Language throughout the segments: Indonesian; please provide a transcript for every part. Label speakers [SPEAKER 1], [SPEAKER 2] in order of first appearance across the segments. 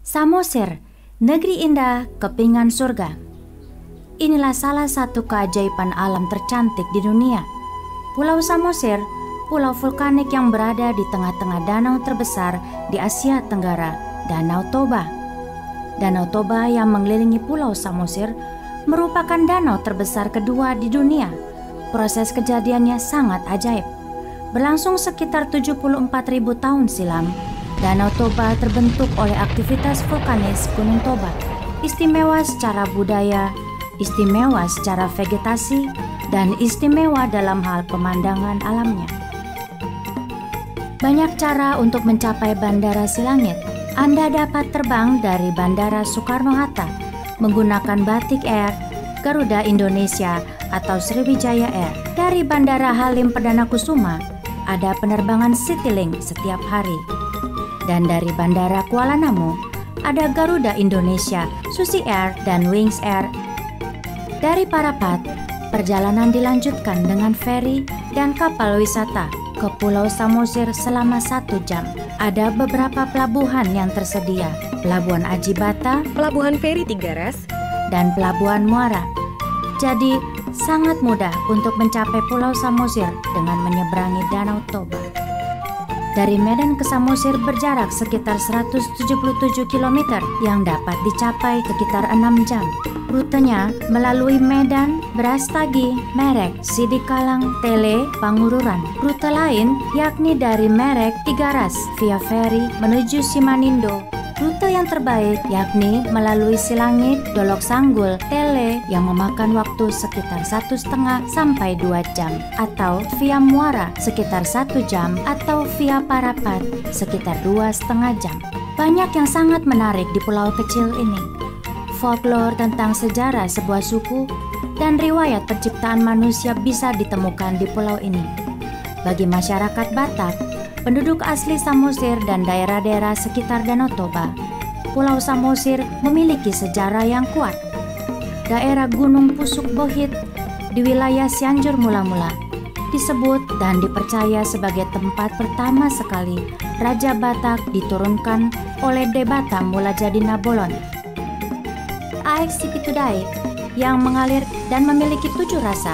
[SPEAKER 1] Samosir, negeri indah kepingan surga. Inilah salah satu keajaiban alam tercantik di dunia. Pulau Samosir, pulau vulkanik yang berada di tengah-tengah danau terbesar di Asia Tenggara, Danau Toba. Danau Toba yang mengelilingi Pulau Samosir merupakan danau terbesar kedua di dunia. Proses kejadiannya sangat ajaib. Berlangsung sekitar 74.000 tahun silam, Danau Toba terbentuk oleh aktivitas vulkanis Gunung Toba. Istimewa secara budaya, istimewa secara vegetasi, dan istimewa dalam hal pemandangan alamnya. Banyak cara untuk mencapai Bandara Silangit. Anda dapat terbang dari Bandara Soekarno-Hatta menggunakan Batik Air, Garuda Indonesia, atau Sriwijaya Air. Dari Bandara Halim Perdana Kusuma, ada penerbangan Citylink setiap hari. Dan dari Bandara Kuala Namu, ada Garuda Indonesia, Susi Air, dan Wings Air. Dari Parapat, perjalanan dilanjutkan dengan feri dan kapal wisata ke Pulau Samosir selama 1 jam. Ada beberapa pelabuhan yang tersedia, Pelabuhan Aji Bata,
[SPEAKER 2] Pelabuhan Feri Tigaras,
[SPEAKER 1] dan Pelabuhan Muara. Jadi, sangat mudah untuk mencapai Pulau Samosir dengan menyeberangi Danau Toba. Dari Medan ke Samosir berjarak sekitar 177 km yang dapat dicapai sekitar 6 jam. Rutenya melalui Medan, Brastagi, Merek, Sidikalang, Tele, Pangururan. Rute lain yakni dari Merek, Tigaras via feri menuju Simanindo. Rute yang terbaik yakni melalui Silangit, Dolok Sanggul, Tele yang memakan waktu sekitar 1,5 sampai 2 jam, atau via Muara sekitar 1 jam, atau via Parapat sekitar 2,5 jam. Banyak yang sangat menarik di pulau kecil ini. Folklore tentang sejarah sebuah suku dan riwayat penciptaan manusia bisa ditemukan di pulau ini. Bagi masyarakat Batak, penduduk asli Samosir dan daerah-daerah sekitar Danau Toba, Pulau Samosir memiliki sejarah yang kuat. Daerah Gunung Pusuk Bohit di wilayah Cianjur mula-mula disebut dan dipercaya sebagai tempat pertama sekali Raja Batak diturunkan oleh Debata Mulajadi Nabolon. Aek Sipitudai yang mengalir dan memiliki 7 rasa.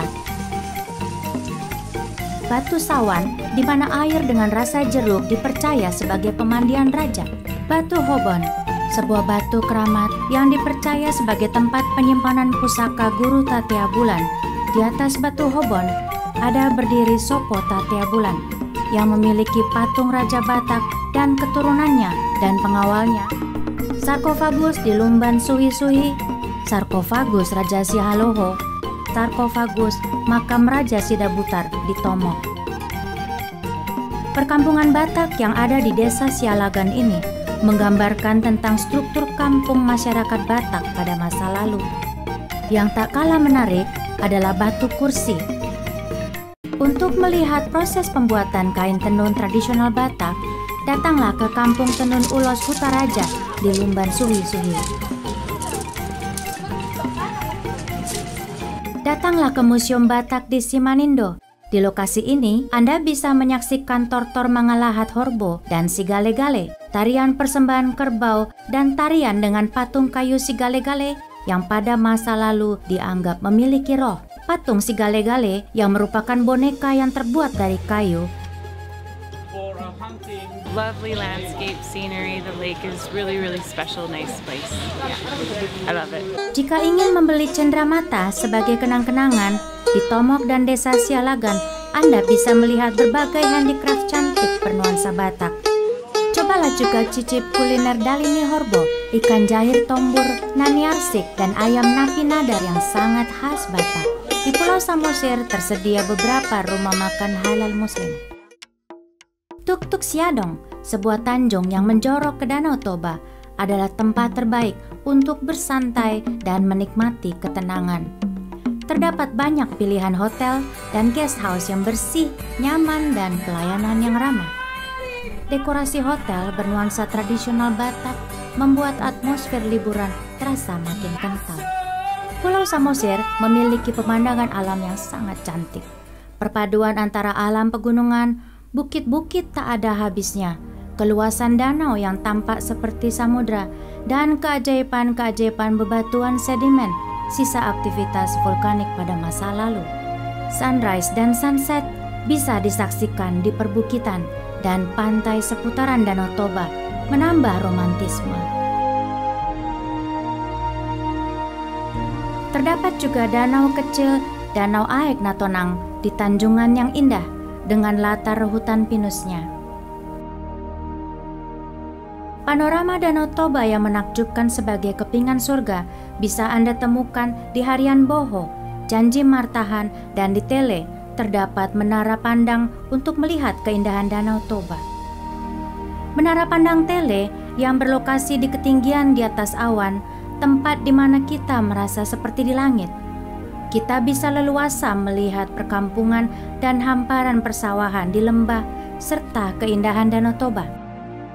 [SPEAKER 1] Batu Sawan, di mana air dengan rasa jeruk dipercaya sebagai pemandian raja. Batu Hobon, sebuah batu keramat yang dipercaya sebagai tempat penyimpanan pusaka Guru Tatia Bulan. Di atas Batu Hobon ada berdiri Sopo Tatia Bulan yang memiliki patung Raja Batak dan keturunannya dan pengawalnya. Sarkofagus di Lumban Suhi-Suhi, sarkofagus Raja Sihaloho, sarkofagus makam Raja Sidabutar di Tomok. Perkampungan Batak yang ada di desa Sialagan ini menggambarkan tentang struktur kampung masyarakat Batak pada masa lalu. Yang tak kalah menarik adalah batu kursi. Untuk melihat proses pembuatan kain tenun tradisional Batak, datanglah ke Kampung Tenun Ulos Hutaraja di Lumban Suhi-Suhi. Datanglah ke Museum Batak di Simanindo. Di lokasi ini, Anda bisa menyaksikan tortor Mangalahat Horbo dan Sigale-Gale, tarian persembahan kerbau, dan tarian dengan patung kayu Sigale-Gale yang pada masa lalu dianggap memiliki roh. Patung Sigale-Gale yang merupakan boneka yang terbuat dari kayu.
[SPEAKER 3] Lovely landscape, scenery. The lake is really special, nice place. Yeah, I love it.
[SPEAKER 1] Jika ingin membeli cenderamata sebagai kenang-kenangan di Tomok dan Desa Sialagan, Anda bisa melihat berbagai handicraft cantik bernuansa Batak. Cobalah juga cicip kuliner Dalini Horbo, ikan jahir tombur, nani arsik, dan ayam napi nadar yang sangat khas Batak. Di Pulau Samosir tersedia beberapa rumah makan halal Muslim. Tuk-Tuk Siadong, sebuah tanjung yang menjorok ke Danau Toba, adalah tempat terbaik untuk bersantai dan menikmati ketenangan. Terdapat banyak pilihan hotel dan guest house yang bersih, nyaman, dan pelayanan yang ramah. Dekorasi hotel bernuansa tradisional Batak membuat atmosfer liburan terasa makin kental. Pulau Samosir memiliki pemandangan alam yang sangat cantik. Perpaduan antara alam pegunungan, bukit-bukit tak ada habisnya, keluasan danau yang tampak seperti samudra, dan keajaiban-keajaiban bebatuan sedimen, sisa aktivitas vulkanik pada masa lalu. Sunrise dan sunset bisa disaksikan di perbukitan dan pantai seputaran Danau Toba, menambah romantisme. Terdapat juga danau kecil, Danau Aek Natonang, di Tanjungan yang indah dengan latar hutan pinusnya. Panorama Danau Toba yang menakjubkan sebagai kepingan surga bisa Anda temukan di Harian Boho, Janji Martahan, dan di Tele. Terdapat menara pandang untuk melihat keindahan Danau Toba. Menara pandang Tele yang berlokasi di ketinggian di atas awan, tempat di mana kita merasa seperti di langit. Kita bisa leluasa melihat perkampungan dan hamparan persawahan di lembah serta keindahan Danau Toba,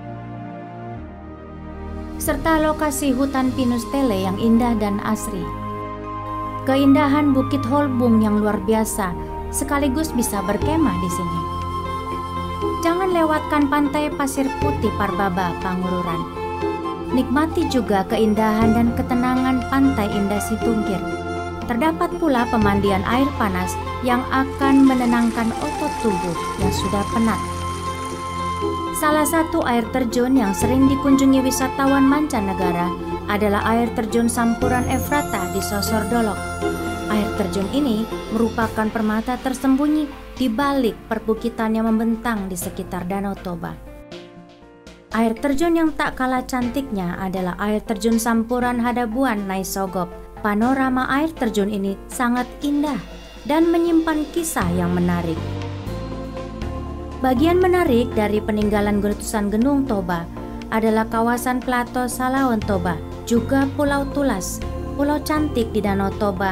[SPEAKER 1] serta lokasi hutan pinus Tele yang indah dan asri. Keindahan Bukit Holbung yang luar biasa, sekaligus bisa berkemah di sini. Jangan lewatkan pantai pasir putih Parbaba, Pangururan. Nikmati juga keindahan dan ketenangan pantai Indah Situngkir. Terdapat pula pemandian air panas yang akan menenangkan otot tubuh yang sudah penat. Salah satu air terjun yang sering dikunjungi wisatawan mancanegara adalah air terjun Sampuran Efrata di Sosor Dolok. Air terjun ini merupakan permata tersembunyi di balik perbukitan yang membentang di sekitar Danau Toba. Air terjun yang tak kalah cantiknya adalah air terjun Sampuran Hadabuan Naisogop. Panorama air terjun ini sangat indah dan menyimpan kisah yang menarik. Bagian menarik dari peninggalan letusan Gunung Toba adalah kawasan Plato Salawan Toba, juga Pulau Tulas, pulau cantik di Danau Toba.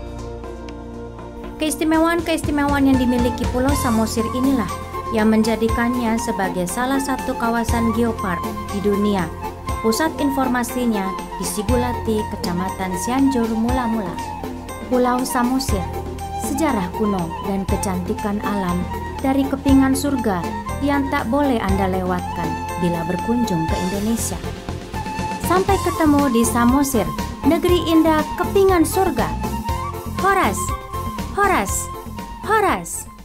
[SPEAKER 1] Keistimewaan-keistimewaan yang dimiliki Pulau Samosir inilah yang menjadikannya sebagai salah satu kawasan geopark di dunia. Pusat informasinya di Sigulati, Kecamatan Cianjur, Mula-Mula. Pulau Samosir, sejarah kuno dan kecantikan alam dari kepingan surga yang tak boleh Anda lewatkan bila berkunjung ke Indonesia. Sampai ketemu di Samosir, negeri indah kepingan surga. Horas, Horas, Horas.